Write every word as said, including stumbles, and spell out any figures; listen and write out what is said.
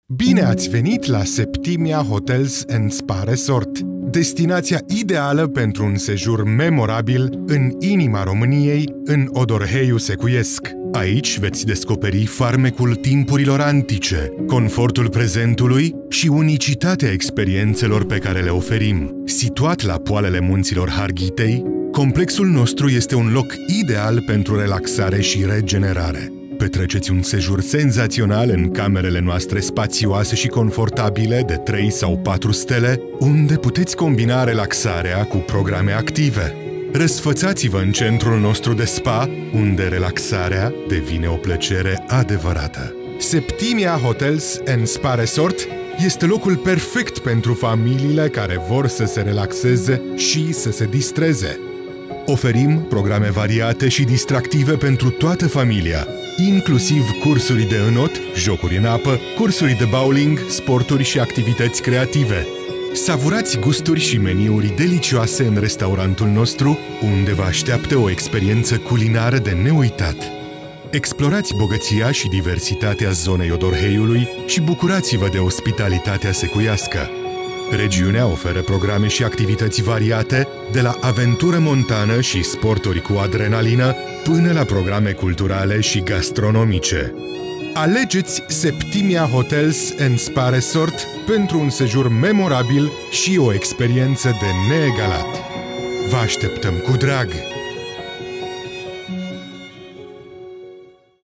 Bine ați venit la Septimia Hotels and Spa Resort, destinația ideală pentru un sejur memorabil în inima României, în Odorheiul Secuiesc. Aici veți descoperi farmecul timpurilor antice, confortul prezentului și unicitatea experiențelor pe care le oferim. Situat la poalele munților Harghitei, complexul nostru este un loc ideal pentru relaxare și regenerare. Petreceți un sejur senzațional în camerele noastre spațioase și confortabile de trei sau patru stele, unde puteți combina relaxarea cu programe active. Răsfățați-vă în centrul nostru de spa, unde relaxarea devine o plăcere adevărată. Septimia Hotels and Spa Resort este locul perfect pentru familiile care vor să se relaxeze și să se distreze. Oferim programe variate și distractive pentru toată familia, inclusiv cursuri de înot, jocuri în apă, cursuri de bowling, sporturi și activități creative. Savurați gusturi și meniuri delicioase în restaurantul nostru, unde vă așteaptă o experiență culinară de neuitat. Explorați bogăția și diversitatea zonei Odorheiului și bucurați-vă de ospitalitatea secuiască. Regiunea oferă programe și activități variate, de la aventură montană și sporturi cu adrenalină, până la programe culturale și gastronomice. Alegeți Septimia Hotels and Spa Resort pentru un sejur memorabil și o experiență de neegalat. Vă așteptăm cu drag!